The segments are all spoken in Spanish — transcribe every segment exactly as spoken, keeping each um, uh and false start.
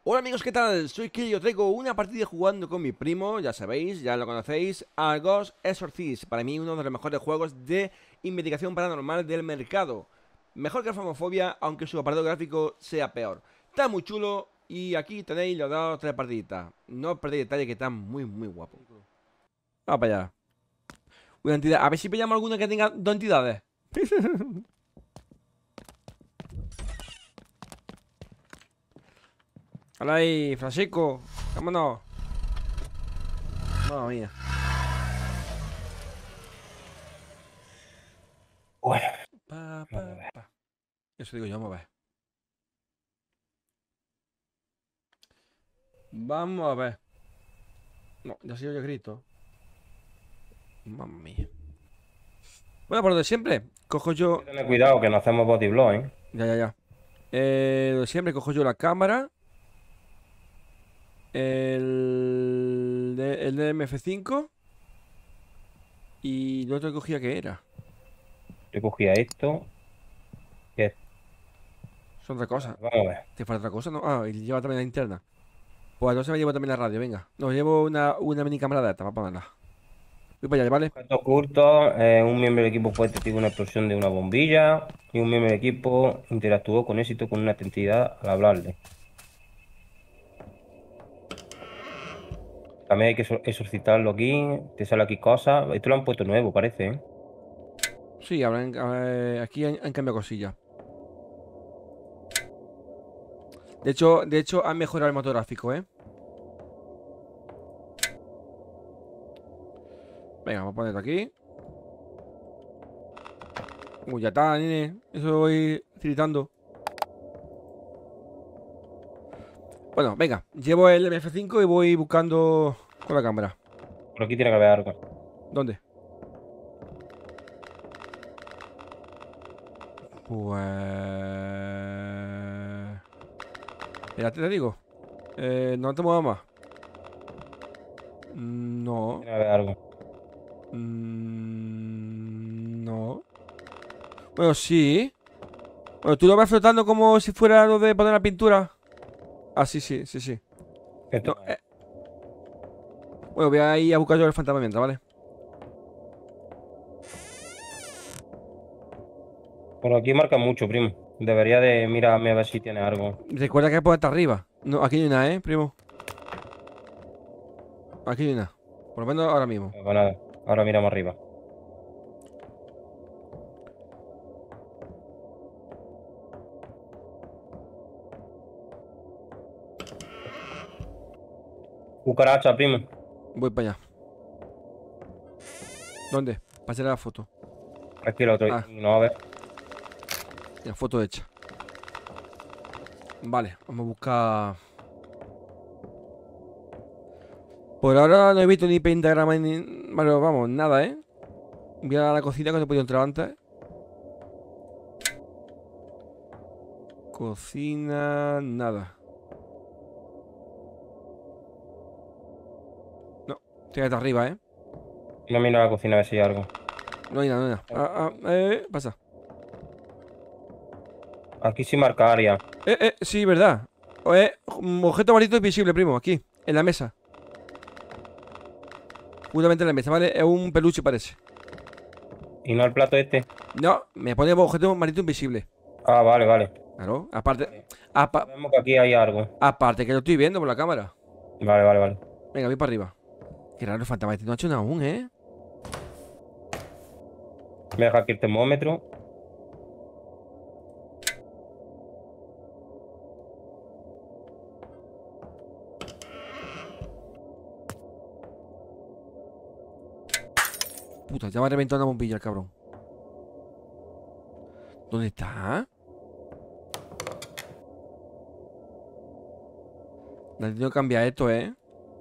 Hola amigos, ¿qué tal? Soy Kill y os traigo una partida jugando con mi primo, ya sabéis, ya lo conocéis, a Ghost Exorcist. Para mí uno de los mejores juegos de investigación paranormal del mercado. Mejor que el Phasmophobia, aunque su apartado gráfico sea peor. Está muy chulo y aquí tenéis los dos tres partiditas. No os perdéis detalle que están muy muy guapos. Vamos para allá. Una entidad, a ver si pillamos alguna que tenga dos entidades. Hola ahí, Francisco, vámonos. Mamma mía. Bueno, Pa, vamos a pa, ver. pa. Eso digo yo, vamos a ver. Vamos a ver. No, ya soy yo grito. Mamma mía. Bueno, por lo de siempre, cojo Hay yo. que tener cuidado que no hacemos body blow, ¿eh? Ya, ya, ya. Eh, lo de siempre, cojo yo la cámara. El, de- el D M F cinco. Y lo otro que cogía que era. Yo cogía esto. que- Son otra cosa. Vamos a ver. ¿Te falta otra cosa? No. Ah, y lleva también la interna. Pues entonces me llevo también la radio, venga. No, llevo una, una mini cámara de esta, para ponerla. Voy para allá, ¿vale? Objeto oculto. Eh, un miembro del equipo fue testigo de una explosión de una bombilla. Y un miembro del equipo interactuó con éxito con una entidad al hablarle. También hay que exor- exorcitarlo aquí. Te sale aquí cosas. Esto lo han puesto nuevo, parece, ¿eh? Sí, habrán, eh, aquí han, han cambiado cosillas. De hecho, de hecho, han mejorado el motográfico, ¿eh? Venga, vamos a ponerlo aquí. Uy, ya está, nene. Eso voy gritando. Bueno, venga. Llevo el M F cinco y voy buscando con la cámara. Por aquí tiene que haber algo. ¿Dónde? Pues... Espérate, te digo. Eh, no te muevas más. Mm, No. Tiene que haber algo. Mm, No. Bueno, sí. Bueno, tú lo vas flotando como si fuera lo de poner la pintura. Ah, sí, sí, sí, sí. Esto No, no es. eh. Bueno, voy a ir a buscar yo el fantasma mientras, ¿vale? Por aquí marca mucho, primo. Debería de mirarme a ver si tiene algo. Recuerda que por estar arriba. No, aquí no hay nada, ¿eh, primo? Aquí no hay nada. Por lo menos ahora mismo. No, nada. Ahora miramos arriba. Cucaracha, primo. Voy para allá. ¿Dónde? Pasaré la foto. Aquí el otro. Ah, No, a ver. la foto hecha. Vale, vamos a buscar. Por ahora no he visto ni pentagrama ni. Bueno, vamos, nada, ¿eh? Voy a la cocina que no he podido entrar antes. Cocina. Nada. No, estoy hasta arriba, ¿eh? No miro a la cocina a ver si hay algo. No hay nada, no hay nada. Ah, ah, eh, pasa. Aquí sí marca área. Eh, eh, sí, verdad. Eh, objeto maldito invisible, primo, aquí, en la mesa. Justamente en la mesa, ¿vale? Es un peluche, parece. Y no el plato este. No, me pone objeto maldito invisible. Ah, vale, vale. Claro, aparte. Vale. apa- Vemos que aquí hay algo. aparte que lo estoy viendo por la cámara. Vale, vale, vale. Venga, voy para arriba. Qué raro, el fantasma este no ha hecho nada aún, ¿eh? Me deja aquí el termómetro. Puta, ya me ha reventado una bombilla el cabrón. ¿Dónde está? Le he tenido que cambiar esto, ¿eh?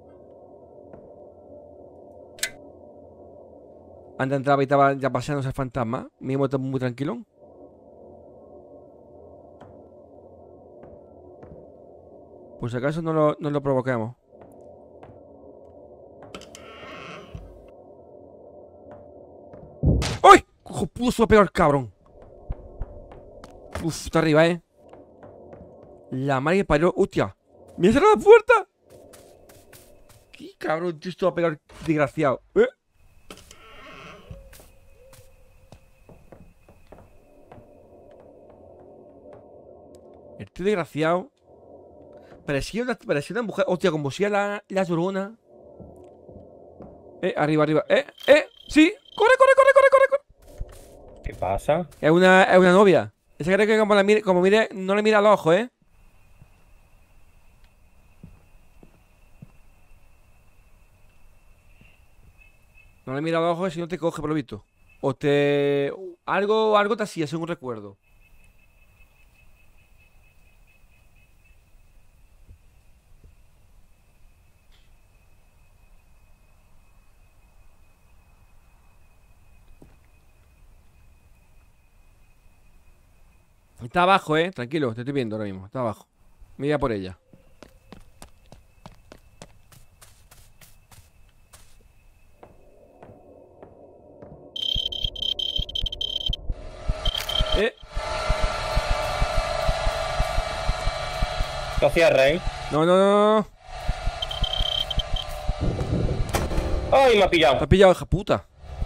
Antes entraba y estaba ya paseándose el fantasma. Mismo está muy tranquilo. Por si acaso no lo, no lo provoquemos. ¡Ay! ¡Cojo puso a pegar el cabrón! Uf, está arriba, ¿eh? La madre que parió. ¡Hostia! ¡Me ha cerrado la puerta! ¡Qué cabrón! Tío, esto va a pegar desgraciado. ¿Eh? Este desgraciado. Parecía una, parecía una mujer. Hostia, como si la, la llorona. Eh, arriba, arriba. Eh, eh, sí. Corre, corre, corre, corre, corre, corre. ¿Qué pasa? Es una, es una novia. Esa creo que como, la mire, como mire, no le mira al ojo, eh. No le mira al ojo, si no te coge, por lo visto. O te. Algo, algo te hacía, según recuerdo. Está abajo, eh. Tranquilo, te estoy viendo ahora mismo. Está abajo. Mira por ella. Eh. ¿Qué hacía, Rey? No, no, no, no. ¡Ay, me ha Te pillado! has pillado, hija puta.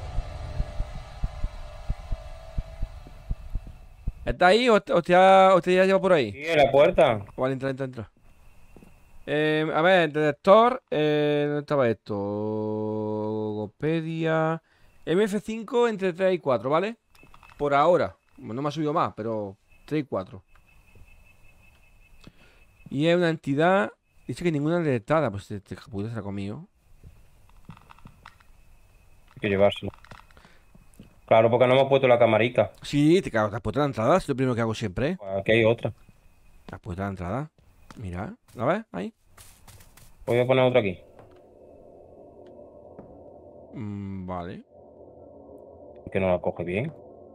¿Está ahí o te, o te ha, o te ya lleva por ahí? Sí, en la puerta. Vale, entra, entra, entra. Eh, a ver, detector. Eh, ¿dónde estaba esto? Gopedia. M F cinco entre tres y cuatro, ¿vale? Por ahora. Bueno, no me ha subido más, pero tres y cuatro. Y es una entidad. Dice que ninguna detectada. Pues este hija puta se la ha comido. Hay que llevárselo. Claro, porque no hemos puesto la camarica. Sí, te cago, te has puesto la entrada. Es lo primero que hago siempre, ¿eh? Aquí hay otra. Te has puesto la entrada. Mira, ¿la ves? Ahí. Voy a poner otra aquí. Mm, vale. Que no la coge bien.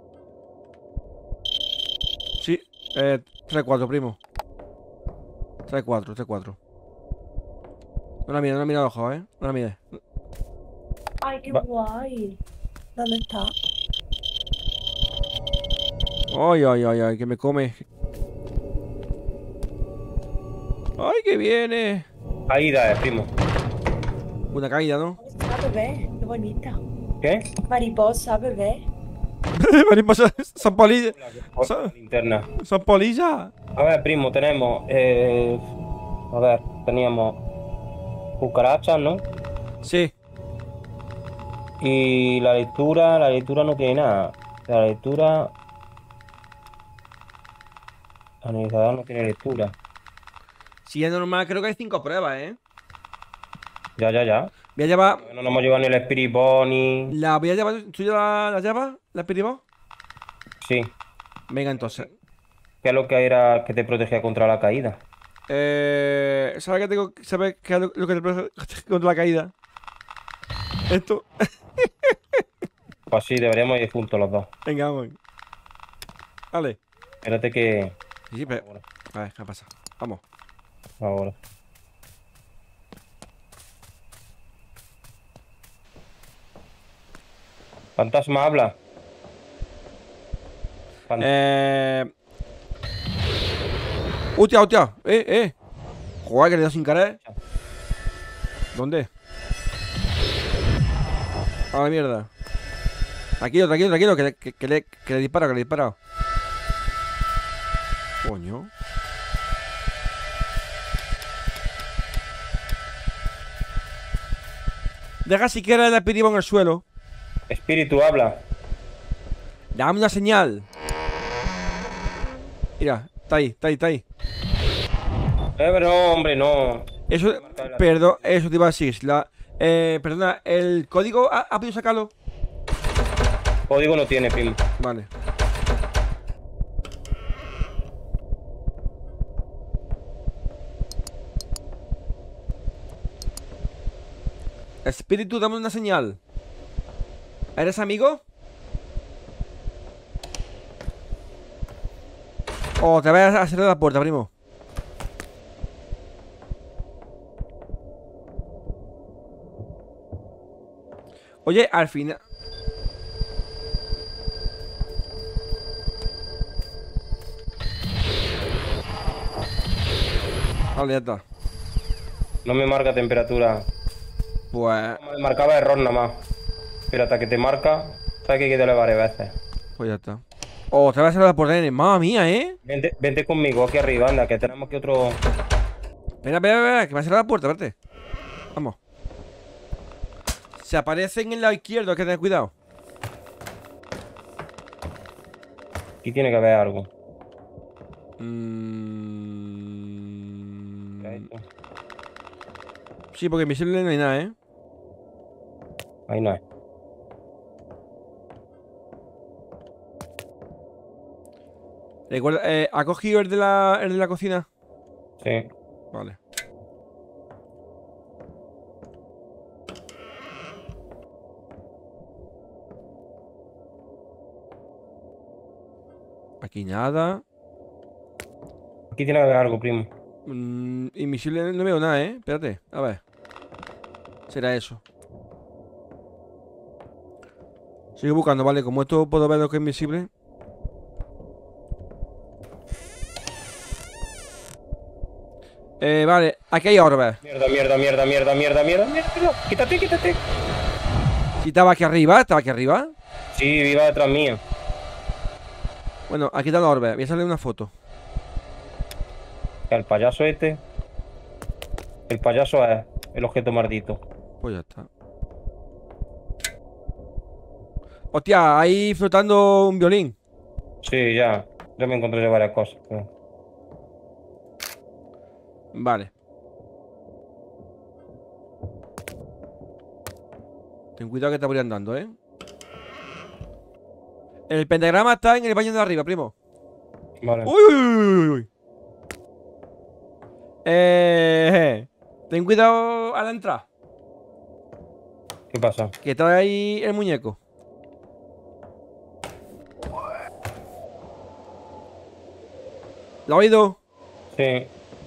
Sí, eh, tres cuatro, primo. tres cuatro, tres cuatro. No la mires, no la mires a los ojos, ¿eh? No la mires. Ay, qué Va. guay. ¿Dónde está? Ay, ay, ay, ay, que me come. Ay, que viene. Aida, eh, primo. Una caída, ¿no? ¿Dónde está, bebé? Qué bonita. ¿Qué? Mariposa, bebé. Mariposa, son polillas. Por Sa- la linterna. Son polillas. A ver, primo, tenemos. Eh, a ver, teníamos cucarachas, ¿no? Sí. Y la lectura, la lectura no tiene nada. La lectura. Analizador no tiene lectura. Si es normal, creo que hay cinco pruebas, ¿eh? Ya, ya, ya. Voy a llevar. No nos hemos llevado ni el Spirit Bomb ni. La voy a llevar. ¿Tú ya la, la llevas? ¿La piribó? Sí. Venga, entonces. ¿Qué es lo que era que te protegía contra la caída? Eh. ¿Sabes qué tengo? ¿Sabes qué es lo, lo que te protege contra la caída? Esto. Pues sí, deberíamos ir juntos los dos. Venga, vamos. Vale. Espérate que. Sí, sí, pero. Ahora. A ver, ¿qué pasa? Vamos. Ahora. Fantasma habla. Fan- Eh. Hostia, hostia. Eh, eh. Joder, que le he dado sin querer. ¿Dónde? A la mierda. Tranquilo, tranquilo, tranquilo. Que le, que, que le, que le dispara, que le dispara. Coño. Deja siquiera el espíritu en el suelo. Espíritu habla. Dame una señal. Mira, está ahí, está ahí, está ahí. Eh, pero no, hombre, no. Eso, perdón, eso te iba a decir. La, eh, perdona, ¿el código ha, ha podido sacarlo? Código no tiene, primo. Vale. Espíritu, dame una señal. ¿Eres amigo? O te vayas a cerrar la puerta, primo. Oye, al final. Vale, ya está. No me marca temperatura. Pues... Me marcaba error nada más. Pero hasta que te marca, sabes que hay que darle varias veces. Pues ya está. Oh, te vas a salvar por N. Mamma mía, ¿eh? Vente, vente conmigo aquí arriba, anda, que tenemos que otro... Espera, espera, espera, que me ha cerrado la puerta, verte. Vamos. Se aparecen en el lado izquierdo, hay que tener cuidado. Aquí tiene que haber algo. Mm... Mira esto. Sí, porque invisible no hay nada, ¿eh? Ahí no es. Recuerda, eh, ¿ha cogido el de la, el de la cocina? Sí. Vale. Aquí nada. Aquí tiene que haber algo, primo. Mm, invisible no veo nada, ¿eh? Espérate, a ver. Será eso. Sigo buscando, vale. Como esto puedo ver lo que es invisible. Eh, vale, aquí hay orbes. Mierda, mierda, mierda, mierda, mierda, mierda, mierda. Quítate, quítate. Si estaba aquí arriba, estaba aquí arriba. Sí, iba detrás mío. Bueno, aquí está el orbe. Voy a salir una foto. El payaso este. El payaso es el objeto maldito. Pues ya está. Hostia, ahí flotando un violín. Sí, ya. Yo me encontré de varias cosas. Pero... Vale. Ten cuidado que te voy andando, ¿eh? El pentagrama está en el baño de arriba, primo. Vale. Uy, uy, uy, uy. Eh, ten cuidado a la entrada. ¿Qué pasa? Que está ahí el muñeco. ¿Lo has oído? Sí.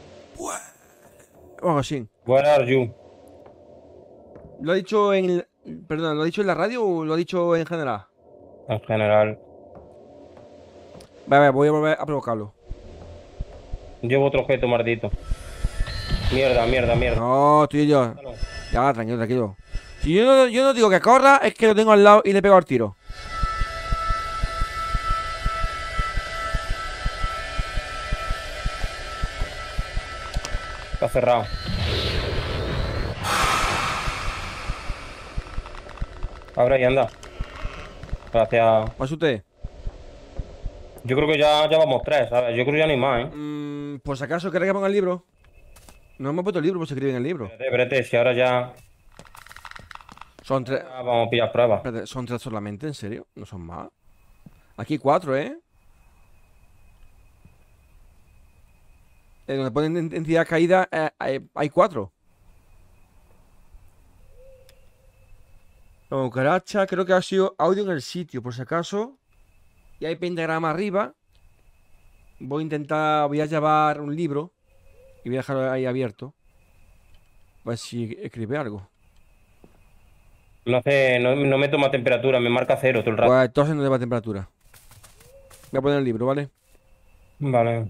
Algo así. Where are you? ¿Lo ha dicho en el- Perdón, ¿lo ha dicho en la radio o lo ha dicho en general? En general. Vale, vale, voy a volver a provocarlo. Llevo otro objeto maldito. Mierda, mierda, mierda. No, estoy yo. No. Ya, tranquilo, tranquilo. Si yo no, yo no digo que corra, es que lo tengo al lado y le pego al tiro. Está cerrado. Abre y anda. Gracias. Pase usted. Yo creo que ya, ya vamos tres, ¿sabes? Yo creo que ya no hay más, ¿eh? Mm, por si acaso, ¿querés que ponga el libro? No hemos puesto el libro, pues se escribe en el libro. Espérate, espérate, si ahora ya, Son tres. ya vamos a pillar pruebas. Espérate, ¿son tres solamente? ¿En serio? No son más. Aquí hay cuatro, ¿eh? Eh, donde ponen en- entidad caída, eh, hay, hay cuatro. Con caracha, creo que ha sido audio en el sitio, por si acaso. Y hay pentagrama arriba. Voy a intentar, voy a llevar un libro y voy a dejarlo ahí abierto. A ver si escribe algo. No hace, no, no me toma temperatura, me marca cero todo el rato. Pues entonces no lleva temperatura. Voy a poner el libro, ¿vale? Vale.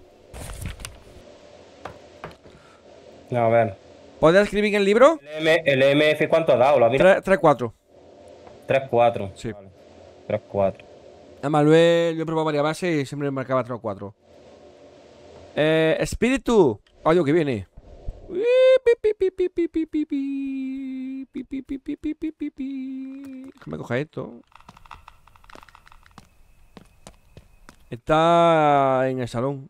A ver. ¿Podés escribir en el libro? El, M- el E M F, ¿cuánto ha dado? ¿La mira? tres cuatro. tres cuatro. Sí. Vale. tres cuatro. Además, lo he, lo he probado varias veces y siempre me marcaba tres o cuatro. Eh, espíritu. Audio que viene. Déjame coger esto. Está en el salón.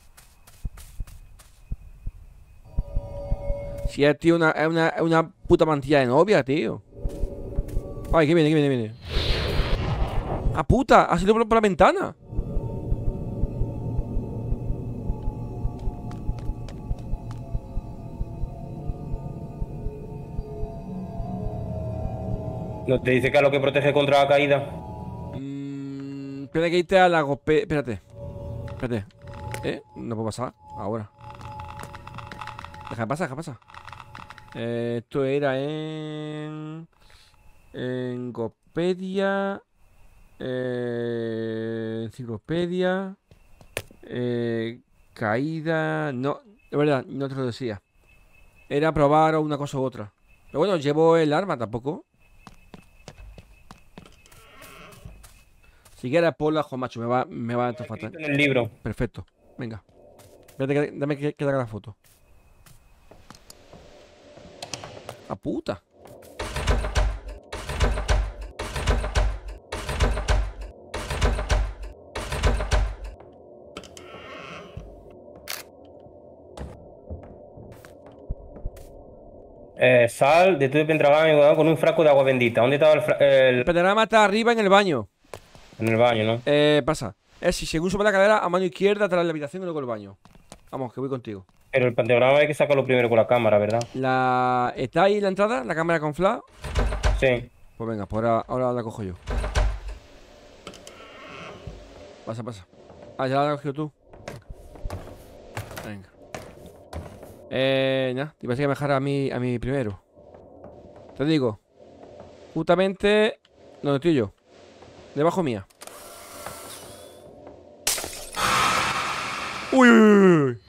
Si es, tío, una, es una, es una puta mantilla de novia, tío. Ay, que viene, que viene, viene. ¡Ah, puta! Ha sido por, por la ventana. ¿No te dice que es lo que protege contra la caída? Mm, espera que irte a la gope... Espérate. Espérate. ¿Eh? No puedo pasar. Ahora. Deja pasar, deja pasar. Eh, esto era en... En Gopedia. Eh, enciclopedia. Eh, caída. No, de verdad, no te lo decía. era probar una cosa u otra. Pero bueno, llevo el arma tampoco. Si quieres por la jo, macho, me va, me va a entrar fatal. En el libro. Perfecto, venga. Espérate, que, dame que, que te haga la foto. ¡A puta! Eh, sal de tu Pendragón y con un frasco de agua bendita. ¿Dónde estaba el, fra- el- El pentagrama está arriba en el baño. En el baño, ¿no? Eh, pasa. Es si según sube la cadera, a mano izquierda, tras la habitación y luego el baño. Vamos, que voy contigo. Pero el pentagrama hay que sacarlo primero con la cámara, ¿verdad? La... ¿Está ahí la entrada? ¿La cámara con flash? Sí. Pues venga, pues ahora, ahora la cojo yo. Pasa, pasa. Ah, ya la has cogido tú. Venga. Eh, nada, te iba a decir que me dejara a mí, a mí primero. Te digo. Justamente donde estoy yo. Debajo mía. Uy, uy, uy, uy.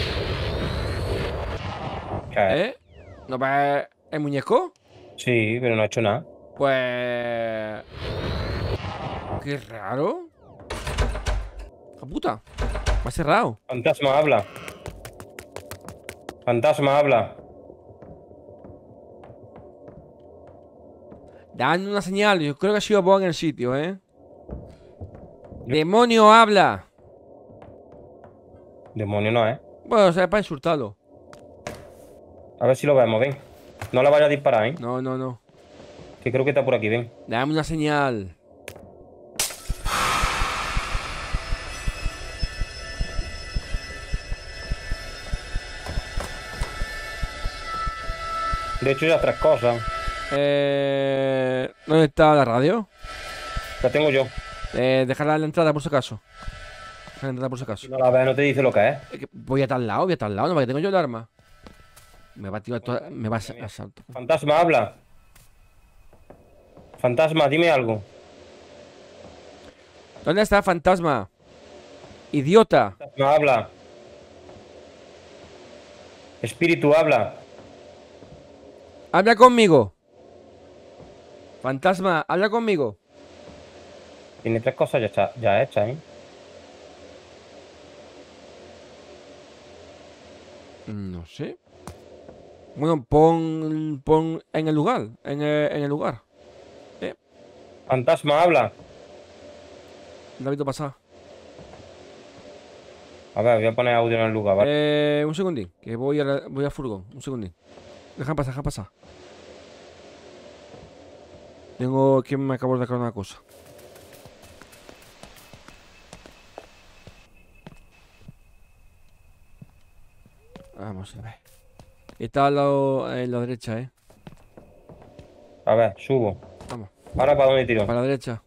¿Qué? ¿Eh? ¿No ves el muñeco? Sí, pero no ha hecho nada. Pues... Qué raro. ¡La puta! Me ha cerrado. Fantasma, habla. Fantasma, habla. Dan una señal. Yo creo que ha sido vos en el sitio, ¿eh? ¡Demonio, habla! Demonio no, ¿eh? Bueno, o sea, es para insultarlo. A ver si lo vemos, ven. No la vayas a disparar, ¿eh? No, no, no. Que creo que está por aquí, ven. Dame una señal. De hecho, ya tres cosas. Eh... ¿Dónde está la radio? La tengo yo. Eh, dejarla en la entrada por si acaso. Dejarla en la entrada por si acaso. Si no la ves, no te dice lo que es. Es que voy a tal lado, voy a tal lado, no, porque tengo yo el arma. Me va a tirar toda... Me va a a salto. Fantasma, habla. Fantasma, dime algo. ¿Dónde está fantasma? Idiota. Fantasma, habla. Espíritu, habla. Habla conmigo. Fantasma, habla conmigo. Tiene tres cosas ya, está- ya hechas, ¿eh? No sé. Bueno, pon, pon en el lugar. En el, en el lugar. Fantasma, habla. David, pasa. A ver, voy a poner audio en el lugar, ¿vale? Eh, un segundín. Que voy a, la- voy a furgón. Un segundín. Deja pasar, deja pasar. Tengo que me acabo de sacar una cosa. Vamos a ver. Está al lado, en la derecha, eh. A ver, subo. Vamos. ¿Ahora para dónde tiro? Para la derecha.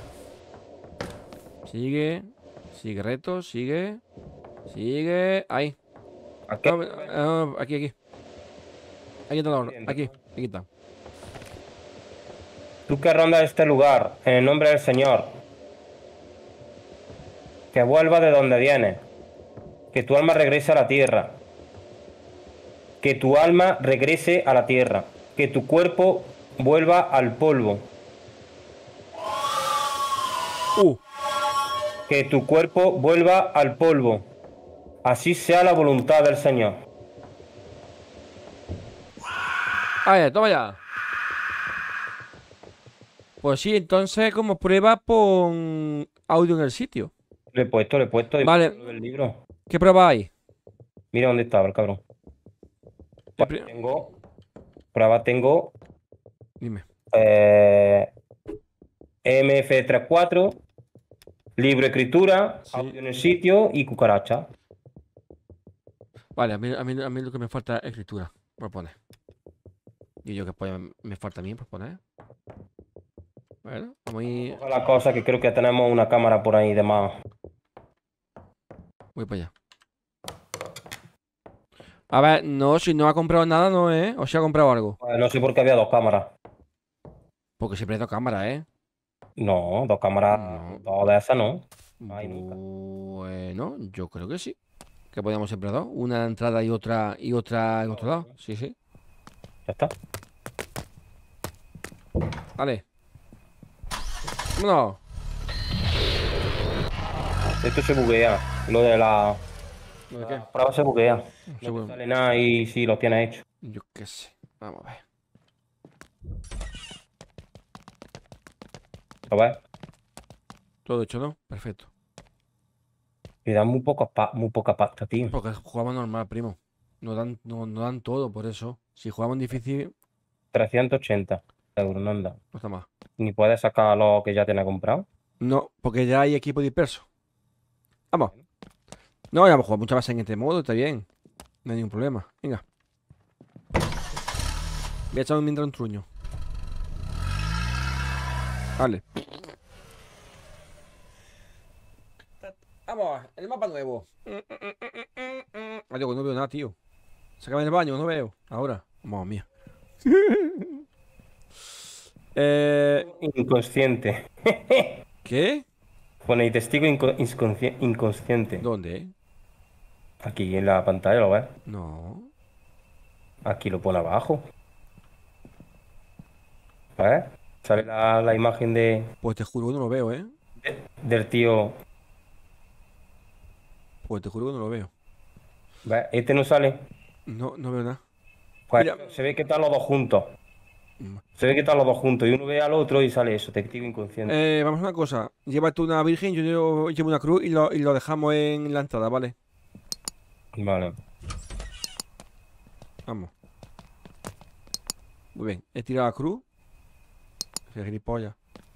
Sigue. Sigue reto, sigue. Sigue. Ahí. Aquí. No, ah, aquí, aquí. Aquí está la hora. Aquí, aquí está. Tú que rondas este lugar, en el nombre del Señor, que vuelva de donde vienes, que tu alma regrese a la tierra, que tu alma regrese a la tierra, que tu cuerpo vuelva al polvo, Uh. que tu cuerpo vuelva al polvo. Así sea la voluntad del Señor. Ahí, toma ya. Pues sí, entonces como prueba pon audio en el sitio. Le he puesto, le he puesto Vale. el libro. ¿Qué prueba hay? Mira dónde estaba el cabrón. El pri- Tengo, prueba tengo Dime. eh, M F treinta y cuatro, libro escritura, Sí. audio en el sitio y cucaracha. Vale, a mí, a, mí, a mí lo que me falta es escritura. Por poner. Y yo que pues, me falta a mí por poner. Bueno, vamos a ir. La cosa que creo que tenemos una cámara por ahí de más. Voy para allá. A ver, no, si no ha comprado nada, no, ¿eh? O si ha comprado algo. Eh, No sé por qué había dos cámaras. Porque siempre hay dos cámaras, ¿eh? No, dos cámaras, No. dos de esas no. Ay, nunca. Bueno, yo creo que sí. Que podíamos siempre dos. Una entrada y otra y otra en otro lado. Sí, sí. Ya está. Vale. Vámonos. Esto se buguea. Lo de la ¿Lo de qué? prueba se buguea. No Seguro. te sale nada y si lo tienes hecho. Yo qué sé. Vamos a ver. A ver. Todo hecho, ¿no? Perfecto. Y dan muy poca, pa- muy poca pasta, tío. Porque jugamos normal, primo. No dan, no, no dan todo, por eso. Si jugamos difícil, trescientos ochenta euros, no anda. no está más. Ni puedes sacar lo que ya tienes comprado. No, porque ya hay equipo disperso. Vamos. No, ya hemos jugado muchas veces en este modo, está bien. No hay ningún problema. Venga. Voy a echar un mientras un truño. Vale. Vamos, el mapa nuevo. Adiós, que no veo nada, tío. Sácame del baño, no veo. Ahora. Mamma mía. eh, Inconsciente. ¿Qué? Pone testigo inco- inconsci- inconsciente. ¿Dónde? Aquí en la pantalla, ¿lo ves? No. Aquí lo pone abajo. ¿Ves? Sale la, la imagen de, Pues te juro que no lo veo, ¿eh? de- del tío. Pues te juro que no lo veo. ¿Ves? Este no sale. No, no veo nada. Pues Mira. se ve que están los dos juntos. Mm. Se ve que están los dos juntos y uno ve al otro y sale eso, testigo inconsciente. Eh, vamos a una cosa. Llévate una virgen, yo llevo, llevo una cruz y lo, y lo dejamos en la entrada, ¿vale? Vale. Vamos. Muy bien. He tirado la cruz. Qué gilipollas.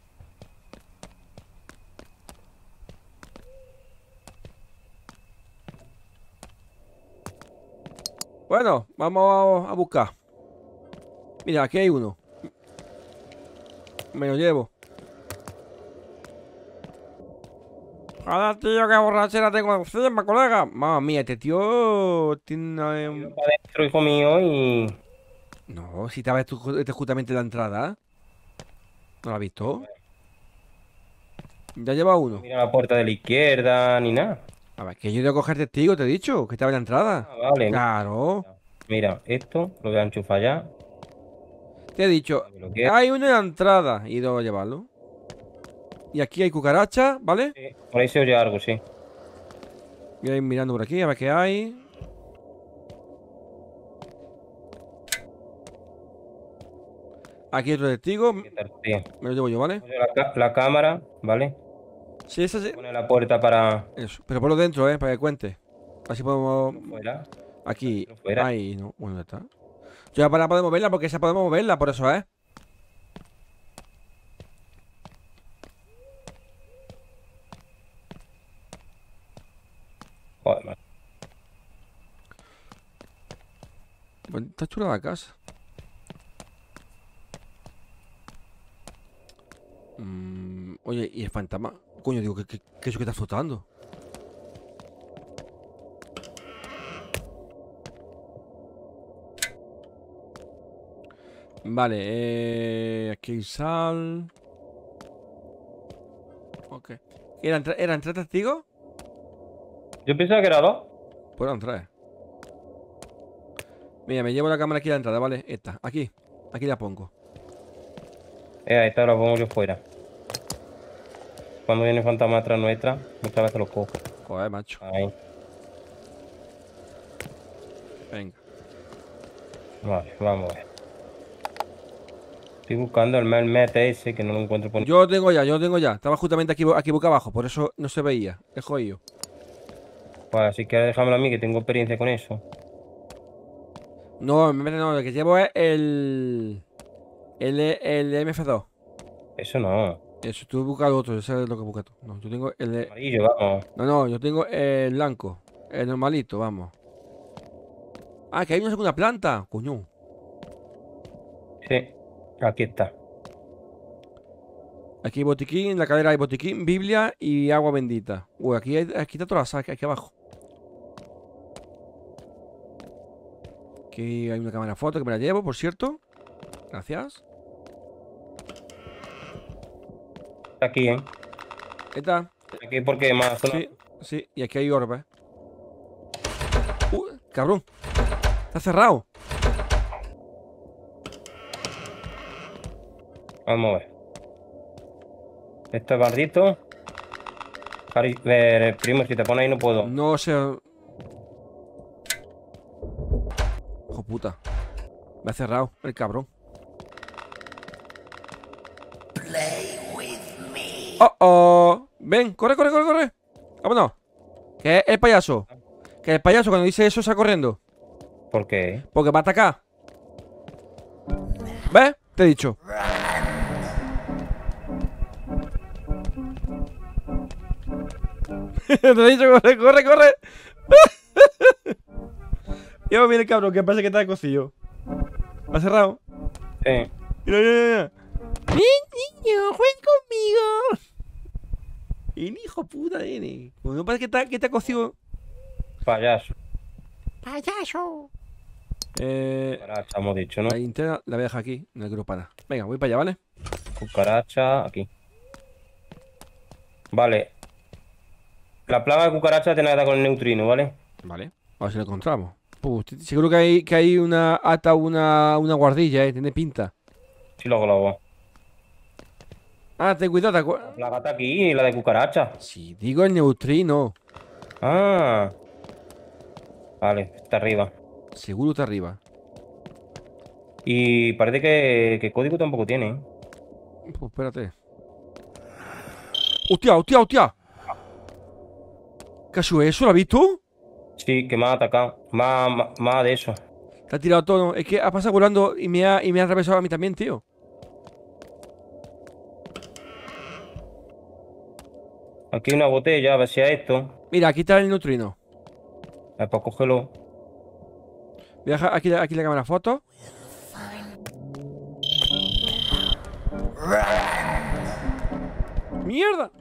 Bueno, vamos a, a buscar. Mira, aquí hay uno. Me lo llevo. Ahora, tío, qué borrachera tengo encima, colega. Mamma mía, este tío tiene... Ido eh, para adentro, hijo mío, y. No, si estaba esto, este justamente la entrada. ¿No lo has visto? Ya lleva uno. Mira la puerta de la izquierda, ni nada. A ver, que yo tengo que coger testigo, te he dicho, que estaba en la entrada. Ah, vale. Claro. Mira, esto lo voy a enchufar ya. Te he dicho, Lo que es. hay uno en la entrada. Y debo llevarlo. Y aquí hay cucaracha, ¿vale? Sí, por ahí se oye algo, sí. Voy a ir mirando por aquí, a ver qué hay. Aquí hay otro testigo. ¿Qué tal, tío? Me lo llevo yo, ¿vale? La, ca- la cámara, ¿vale? Sí, esa sí. Pone la puerta para Eso. Pero ponlo dentro, ¿eh? Para que cuente. Así podemos... fuera. Aquí. Fuera. Ahí, no. Bueno, ya está. Yo ya para poder moverla, porque esa podemos moverla, por eso, ¿eh? Joder, man. Bueno, está chula la casa. Mm, oye, ¿y el fantasma? Coño, digo, ¿qué, qué, qué es eso que está flotando? Vale, eh, aquí hay sal. Ok. ¿Eran, tre- ¿Eran tres testigos? Yo pensaba que era dos. Pues eran tres. Mira, me llevo la cámara aquí a la entrada, ¿vale? Esta, aquí. Aquí la pongo. Eh, esta la pongo yo fuera. Cuando viene el fantasma atrás nuestra, muchas veces lo cojo. Joder, macho. Ahí. Venga. Vale, vamos a ver. Estoy buscando el Mel Mete ese que no lo encuentro por... Yo lo tengo ya, yo lo tengo ya. Estaba justamente aquí, bo- aquí boca abajo, por eso no se veía. Es jodido. Pues si quieres dejármelo a mí, que tengo experiencia con eso. No, no, no, lo que llevo es el. El, el M F dos. Eso no. Eso, tú buscas otro, eso es lo que buscas tú. No, yo tengo el. Amarillo, vamos. No, no, yo tengo el blanco. El normalito, vamos. Ah, que hay una segunda planta. Coño. Sí. Aquí está. Aquí hay botiquín, en la cadera hay botiquín, Biblia y agua bendita. Uy, aquí, hay- aquí está toda la sal, aquí abajo. Aquí hay una cámara foto que me la llevo, por cierto. Gracias. Está aquí, ¿eh? Esta. Aquí porque más zona... Sí, sí. Y aquí hay orbes. Cabrón. Está cerrado. Vamos a ver. Esto es bardito. Cari eh, primo, si te pones ahí no puedo. No sé. Hijo puta. Me ha cerrado el cabrón. Oh, oh. Ven, corre, corre, corre, corre. Vámonos. Que es el payaso. Que el payaso cuando dice eso está corriendo. ¿Por qué? Porque va a atacar. ¿Ves? Te he dicho. Te he dicho, corre, corre, corre. Ya viene el cabrón, que parece que está de cocillo. ¿Ha cerrado? Sí. Mira, mira, mira. Ven, niño, juega conmigo. El hijo puta, nene. Como no parece que está, que está cocido. Payaso. Payaso. Eh. Cucaracha, hemos dicho, ¿no? La linterna la voy a dejar aquí. No quiero para. Venga, voy para allá, ¿vale? Cucaracha, aquí. Vale. La plaga de cucaracha tiene que dar con el neutrino, ¿vale? Vale. A ver si lo encontramos. Pues, seguro que hay, que hay una ata una, una guardilla, eh. Tiene pinta. Sí, lo globos. Ah, ten cuidado. ¿te La plaga está aquí, la de cucaracha. Sí, digo el neutrino. Ah. Vale, está arriba. Seguro está arriba. Y parece que, que código tampoco tiene, ¿eh? Pues espérate. ¡Hostia, hostia, hostia! ¿Qué ha sido eso? ¿Lo has visto? Sí, que me ha atacado. Más, más, más de eso. Te ha tirado todo. Es que ha pasado volando y me ha, y me ha atravesado a mí también, tío. Aquí hay una botella, a ver si es esto. Mira, aquí está el neutrino. A ver, pues cógelo. Voy a dejar aquí, aquí la cámara foto. ¡Mierda!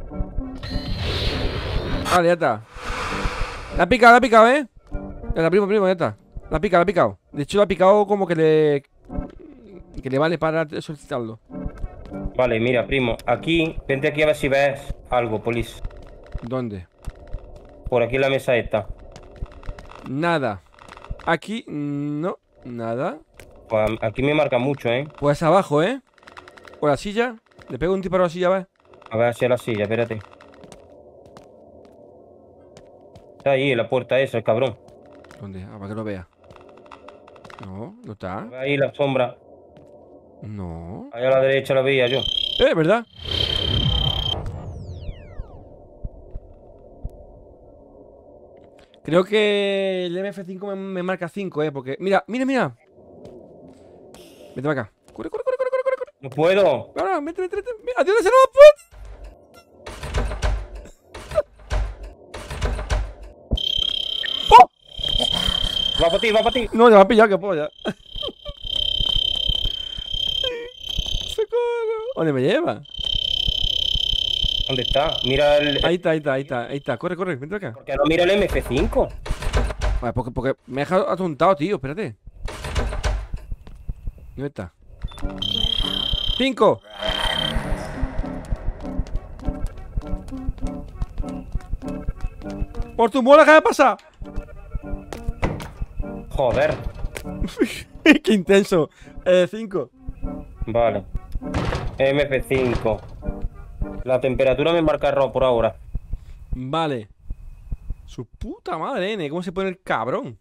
Vale, ya está. La ha picado, la ha picado, ¿eh? Ya está, primo, primo, ya está. La ha picado, la ha picado. De hecho, la ha picado como que le... Que le vale para solicitarlo. Vale, mira, primo. Aquí, vente aquí a ver si ves algo, polis. ¿Dónde? Por aquí en la mesa esta. Nada. Aquí, no, nada. Pues aquí me marca mucho, ¿eh? Pues abajo, ¿eh? O la silla. Le pego un disparo a la silla, ¿ves? A ver si es la silla, espérate. Está ahí en la puerta esa, el cabrón. ¿Dónde? Ah, para que lo vea. No, no A está. ver ahí la sombra. No. Ahí a la derecha la veía yo. Eh, ¿verdad? Creo que el M F cinco me, me marca cinco, eh, porque... Mira, mira, mira. Vete para acá. Corre, corre, corre, corre, corre, corre. No puedo. Ahora, vete, vete, vete. Mira, adiós, se lo puedo. Va para ti, va para ti. No, ya me ha pillado, que polla. ¡Socorro! ¿Dónde me lleva? ¿Dónde está? Mira el... Ahí está, ahí está, ahí está, ahí está. Corre, corre, vente acá. ¿Por qué no mira el M F cinco? Vale, porque, porque me he dejado atontado, tío. Espérate. ¿Dónde está? ¡Cinco! ¡Por tu mola, ¿qué me pasa! Joder. ¡Qué intenso! Eh, cinco. Vale. M F cinco. La temperatura me marca rojo por ahora. Vale. Su puta madre, nene. ¿Cómo se pone el cabrón?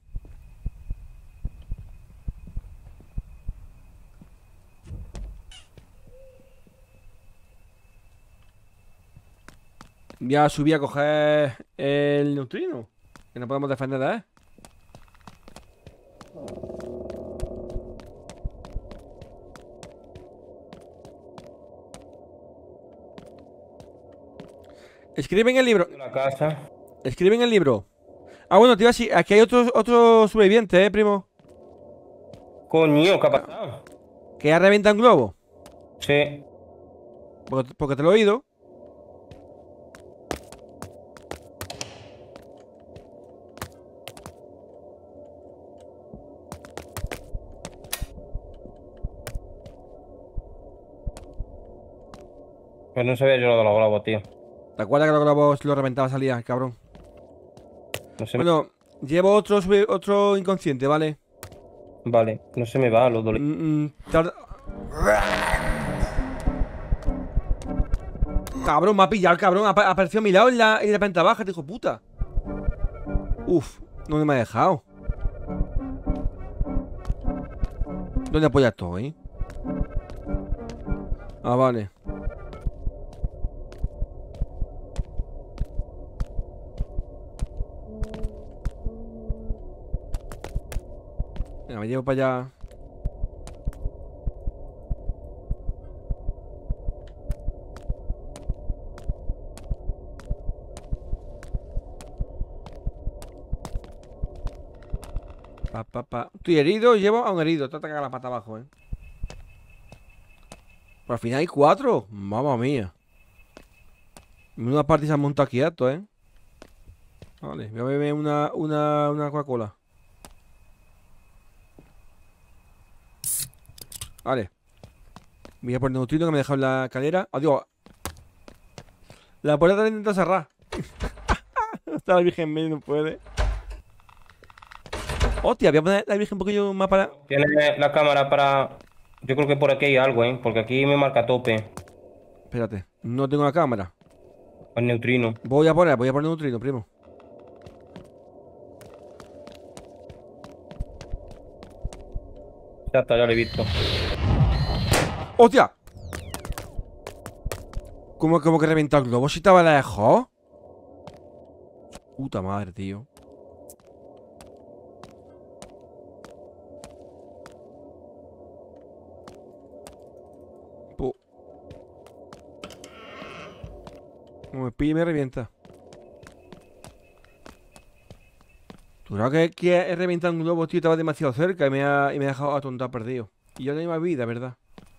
Voy a subir a coger el neutrino. Que no podemos defender, ¿eh? Escribe en el libro. La casa. Escribe en el libro. Ah, bueno, tío, así. Aquí hay otro, otro sobreviviente, ¿eh, primo? Coño, ¿qué ha pasado? Que ya revienta un globo. Sí. Porque, porque te lo he oído. Pues no sabía yo lo de los globos, tío. ¿Te acuerdas que los globos los reventaba salida, cabrón? No sé. Bueno, Llevo otro, sube- otro inconsciente, ¿vale? Vale, no se me va los dolidos. Mm, mm, tarda- Cabrón, me ha pillado el cabrón. Ha apa- apareció a mi lado en la, en la planta baja, te dijo puta. Uf, ¿dónde me ha dejado? ¿Dónde apoyas todo, eh? Ah, vale. Venga, me llevo para allá. Pa, pa, pa. Estoy herido, llevo a un herido. Te ataca la pata abajo, eh. Pero al final hay cuatro. Mamma mía. Una parte se han montado aquí alto, eh. Vale, voy a beber una, una, una Coca-Cola. Vale. Voy a poner neutrino que me he dejado en la calera. Adiós. La puerta también intenta cerrar. Está la virgen en medio, no puede. Hostia, voy a poner la virgen un poquillo más para. Tiene la cámara para... Yo creo que por aquí hay algo, ¿eh? Porque aquí me marca tope. Espérate, no tengo la cámara. El neutrino. Voy a poner, voy a poner neutrino, primo. Ya está, ya lo he visto. ¡Hostia! ¿Cómo, cómo que reventado el globo si estaba lejos? Puta madre, tío. Po. Como me pille me revienta. ¿Tú sabes que, que he reventado un globo, tío? Estaba demasiado cerca y me ha, y me ha dejado atontado perdido. Y yo no hay más vida, ¿verdad?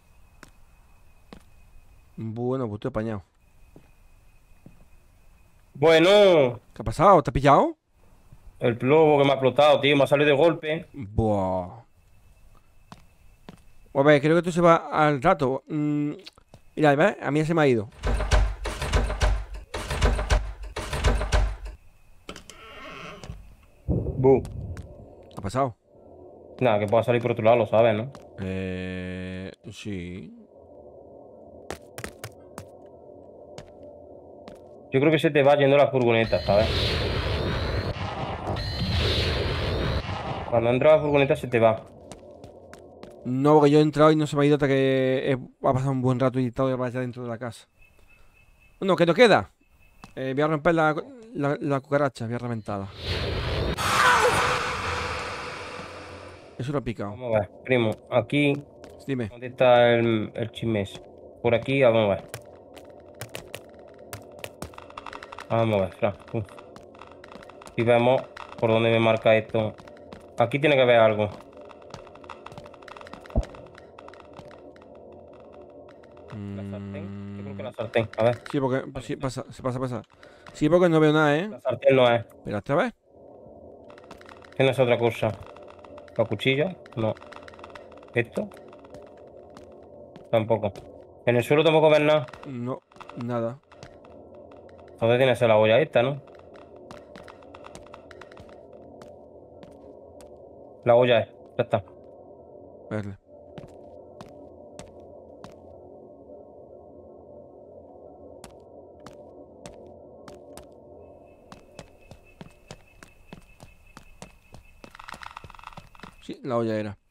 Bueno, pues estoy apañado. Bueno, ¿Qué ha pasado? ¿Te has pillado? el globo que me ha explotado, tío. Me ha salido de golpe. Buah. A ver, creo que esto se va al rato. Mm, mira, ¿ves? A mí ya se me ha ido. Bu. ¿Qué ha pasado? Nada, que pueda salir por otro lado, lo sabes, ¿no? Eh... Sí. Yo creo que se te va yendo la furgoneta, ¿sabes? Cuando entra la furgoneta se te va. No, porque yo he entrado y no se me ha ido hasta que he- ha pasado un buen rato y he estado ya dentro de la casa. No, ¿qué nos queda? Eh, voy a romper la, la, la cucaracha, voy a reventarla. Eso lo ha picado. Vamos a ver, primo. Aquí, Dime. ¿dónde está el, el chisme ese? Por aquí, vamos a ver. Vamos a ver, Fran. Uf. Si vemos por dónde me marca esto. Aquí tiene que haber algo. ¿La sartén? Yo creo que la sartén. A ver. Sí, porque sí, pasa, se pasa, pasa. Sí, porque no veo nada, ¿eh? La sartén no es. Espérate a ver. ¿Tienes otra cosa? ¿La cuchilla? No. ¿Esto? Tampoco. En el suelo tampoco ves nada. No, nada. ¿Dónde tienes la olla esta, no? La olla es. Ya está. Verle. Sí, la olla era.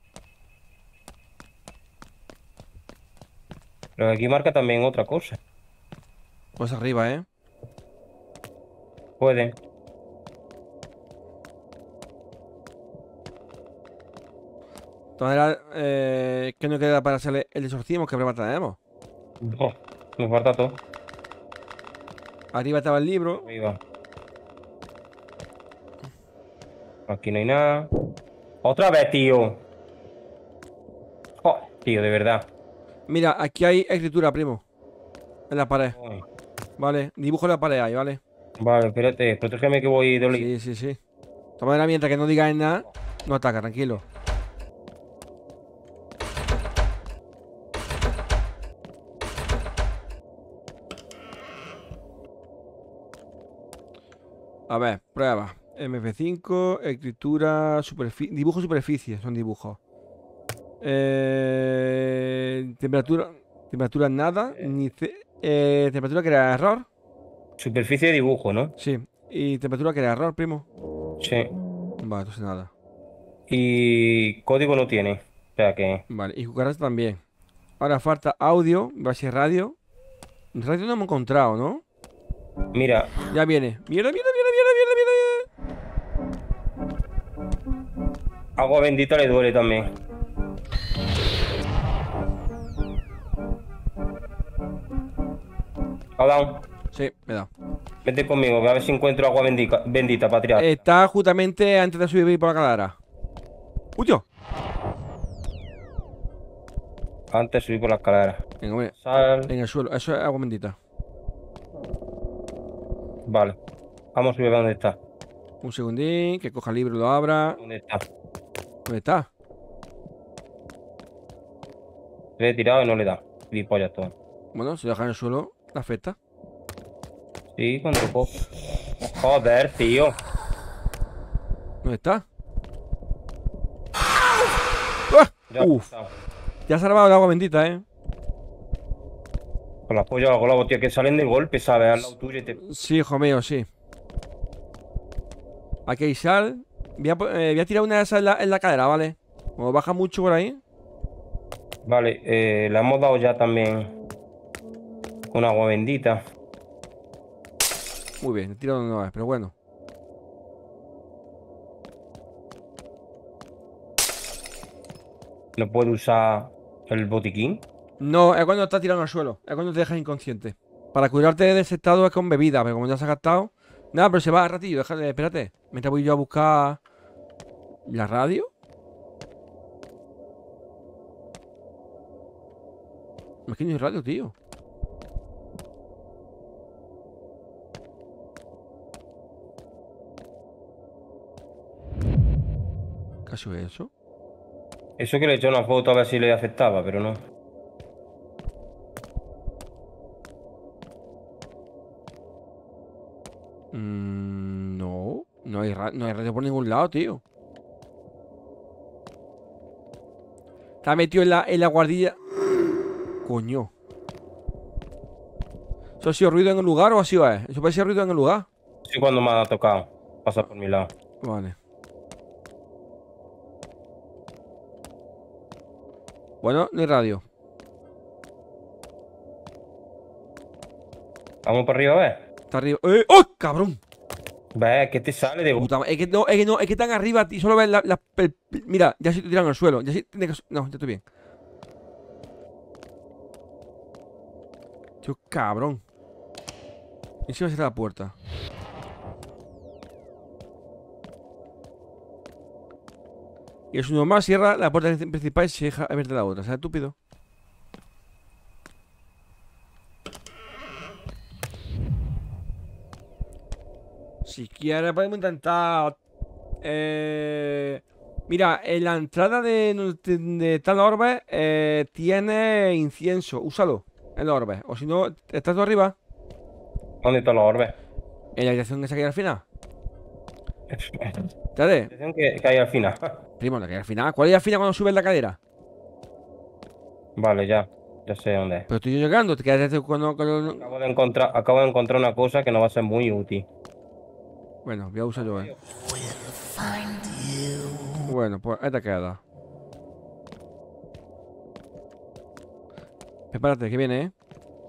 Pero aquí marca también otra cosa. Pues arriba, ¿eh? Puede. De todas maneras, eh, ¿qué nos queda para hacer el exorcismo? ¿Qué prueba tenemos? Oh, me falta todo. Arriba estaba el libro. Arriba. Aquí no hay nada. Otra vez, tío. Oh, tío, de verdad. Mira, aquí hay escritura, primo. En la pared. Uy. Vale, dibujo en la pared ahí, ¿vale? Vale, espérate. Protégeme que voy de oli- Sí, sí, sí. De todas maneras, mientras que no digáis nada, no ataca, tranquilo. A ver, prueba. M F cinco, escritura, superficie, dibujo superficie, son dibujos. Eh, temperatura, temperatura nada, ni ce- eh, temperatura crea error, Superficie de dibujo, ¿no? sí. Y temperatura crea error, primo. Sí. Vale, entonces nada. Y código no tiene. O sea que. Vale, y cucaracha también. Ahora falta audio, va a ser radio. Radio no hemos encontrado, ¿no? Mira, Ya viene. Mierda, mierda, mierda, mierda, mierda, mierda. agua bendita le duele también. Adam, Sí, me da. vete conmigo, que a ver si encuentro agua bendita, bendita para tirar. Está justamente antes de subir por la caladera. ¡Uy, Dios! Antes subí por la escalera. Venga, hombre, Sal. en el suelo. Eso es agua bendita. Vale. Vamos a ver dónde está. Un segundín, que coja el libro y lo abra. ¿Dónde está? ¿Dónde está? Le he tirado y no le da. Gilipollas todo. Bueno, si lo deja en el suelo, la afecta. Sí, cuando lo cojo. Joder, tío. ¿Dónde está? ¡Ah! Ya Uf, está. ya ha salvado el agua bendita, ¿eh? Con la polla o con la botella que salen de golpe, ¿sabes? Al lado tuyo y te... Sí, hijo mío, sí. Aquí hay sal. Voy a, po- eh, voy a tirar una de esas en la, en la cadera, ¿vale? Como baja mucho por ahí. Vale, eh, le hemos dado ya también un agua bendita. Muy bien, he tirado una vez, pero bueno. No puedo usar el botiquín. No, es cuando estás tirando al suelo. Es cuando te dejas inconsciente. Para curarte de ese estado es con bebida, pero como ya se ha gastado. Nada, pero se va a ratillo, déjale, espérate. Mientras voy yo a buscar la radio. Es que no hay radio, tío. ¿Qué ha sido eso? Eso que le he hecho una foto a ver si le afectaba, pero no. Mm, no, no hay, ra- no hay radio por ningún lado, tío. Está metido en la, en la guardilla. Coño. ¿Eso ha sido ruido en el lugar o ha sido él? Eso puede ser ruido en el lugar. Sí, cuando me ha tocado. Pasa por mi lado. Vale. Bueno, no hay radio. Vamos para arriba a ver. Está arriba. ¡Eh! ¡Oh, cabrón! Ve, que te sale de... Puta ma- es que no, es que no, es que están arriba y solo ves la, la- el- mira, ya se te tiran al suelo. Ya sí tiene que. No, ya estoy bien. Tío, cabrón. Encima cierra la puerta. Y es uno más, cierra la puerta principal y se deja abierta la otra. ¿Sabes, estúpido? Si quieres podemos intentar. Eh, mira, en la entrada de, de, de tal orbe eh, tiene incienso. Úsalo, el orbe. O si no, ¿estás tú arriba? ¿Dónde está los orbes? En la dirección que se queda al final. Espérate, Atención que, que hay al final. primo, la que hay al final. ¿Cuál es al final cuando subes la cadera? Vale, ya. Ya sé dónde es. Pero estoy yo llegando, te quedas desde cuando, cuando- Acabo de encontrar, acabo de encontrar una cosa que nos va a ser muy útil. Bueno, voy a usar yo, eh. Bueno, pues ahí te queda. Prepárate, que viene, eh.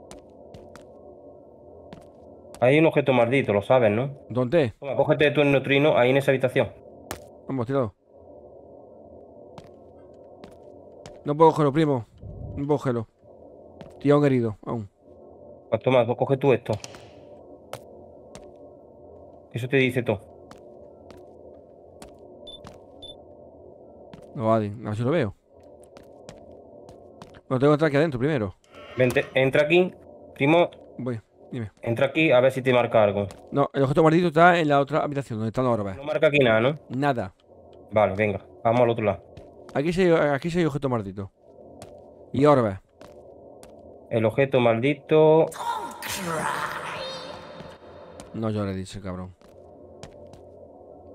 Hay un objeto maldito, lo sabes, ¿no? ¿Dónde? Toma, cógete tú el neutrino ahí en esa habitación. Vamos, tíralo. No puedo cogerlo, primo. No puedo cogerlo. Estoy aún herido, aún. Pues toma, pues coge tú esto. Eso te dice todo. No vale, a ver si lo veo. Bueno, tengo que entrar aquí adentro primero. Vente, entra aquí. Primo, Voy, dime. entra aquí a ver si te marca algo. No, el objeto maldito está en la otra habitación, donde están los orbes. No marca aquí nada, ¿no? Nada. Vale, venga, vamos al otro lado. Aquí sí hay, aquí sí hay objeto maldito. Y orbes. El objeto maldito. No llores, dice el cabrón.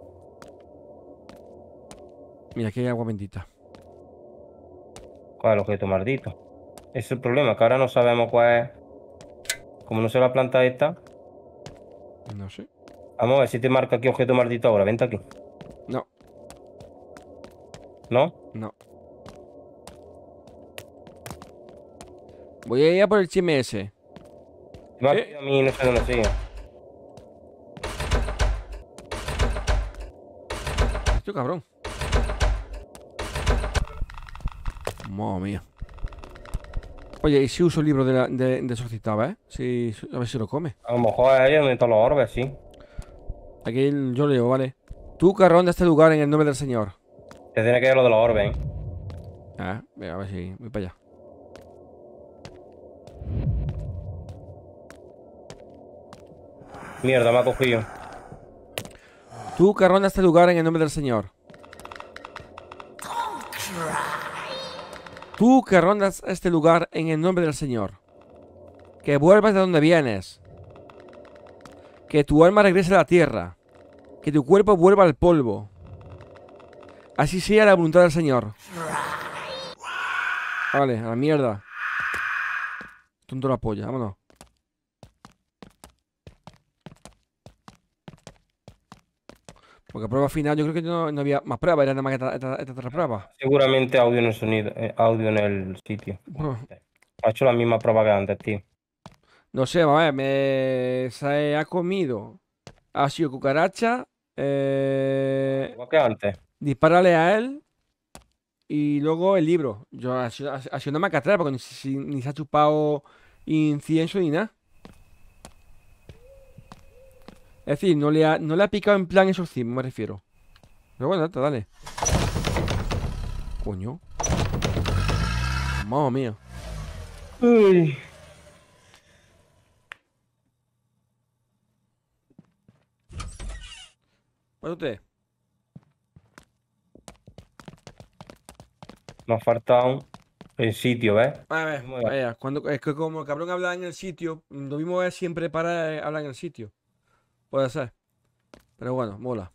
Mira, aquí hay agua bendita. ¿Cuál es el objeto maldito? Ese es el problema, que ahora no sabemos cuál es. Como no sé la planta esta. No sé. Vamos a ver si te marca aquí objeto maldito ahora. Vente aquí. No, ¿No? no. Voy a ir a por el chisme ese. Me ha ¿Qué? pedido a mí no sé dónde sigue. Esto cabrón. Madre mía. Oye, ¿y si uso el libro de, la, de, de exorcista, a ver? Si, a ver si lo come. A lo mejor es ahí donde están los orbes, sí. Aquí yo leo, vale. Tú que ronda este lugar en el nombre del Señor. Te tiene que ir lo de los orbes, ¿eh? Ah, venga, a ver si voy para allá. Mierda, me ha cogido. Tú que ronda este lugar en el nombre del Señor. Tú que rondas este lugar en el nombre del Señor. Que vuelvas de donde vienes. Que tu alma regrese a la tierra. Que tu cuerpo vuelva al polvo. Así sea la voluntad del Señor. Vale, a la mierda. Tonto la polla, vámonos. Porque prueba final, yo creo que no, no había más pruebas, era nada más que esta, esta, esta tres pruebas. Seguramente audio en el sonido, eh, audio en el sitio. Bueno, Ha hecho la misma prueba que antes, tío. no sé, a ver, me se ha comido. Ha sido cucaracha. Eh, Igual que antes. Dispárale a él. Y luego el libro. Yo ha sido, ha sido una macatra porque ni, si- ni se ha chupado incienso ni nada. Es decir, no le ha, no le ha picado en plan exorcismo, me refiero. Pero bueno, dale, dale. Coño. Mamma mía. Uy. ¿Cuánto te? Nos falta un el sitio, ¿ves? A ver, Muy bien. vaya, cuando, es que como el cabrón habla en el sitio, lo mismo es siempre para eh, hablar en el sitio. Puede ser. Pero bueno, mola.